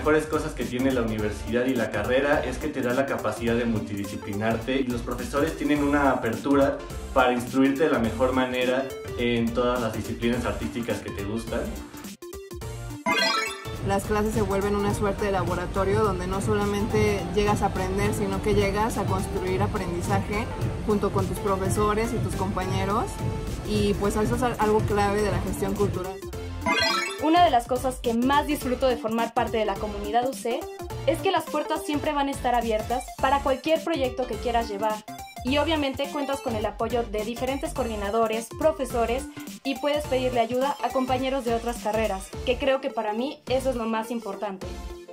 mejores cosas que tiene la universidad y la carrera es que te da la capacidad de multidisciplinarte y los profesores tienen una apertura para instruirte de la mejor manera en todas las disciplinas artísticas que te gustan. Las clases se vuelven una suerte de laboratorio donde no solamente llegas a aprender, sino que llegas a construir aprendizaje junto con tus profesores y tus compañeros, y pues eso es algo clave de la gestión cultural. Una de las cosas que más disfruto de formar parte de la comunidad UC es que las puertas siempre van a estar abiertas para cualquier proyecto que quieras llevar. Y obviamente cuentas con el apoyo de diferentes coordinadores, profesores, y puedes pedirle ayuda a compañeros de otras carreras, que creo que para mí eso es lo más importante.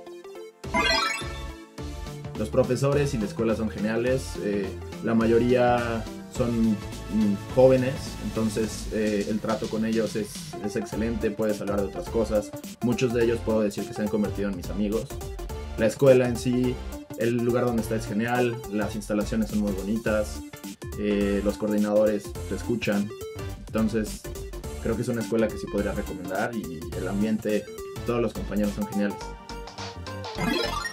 Los profesores y la escuela son geniales, la mayoría son jóvenes, entonces el trato con ellos es excelente, puedes hablar de otras cosas. Muchos de ellos puedo decir que se han convertido en mis amigos. La escuela en sí, el lugar donde está es genial, las instalaciones son muy bonitas, los coordinadores te escuchan, entonces creo que es una escuela que sí podría recomendar y el ambiente, todos los compañeros son geniales.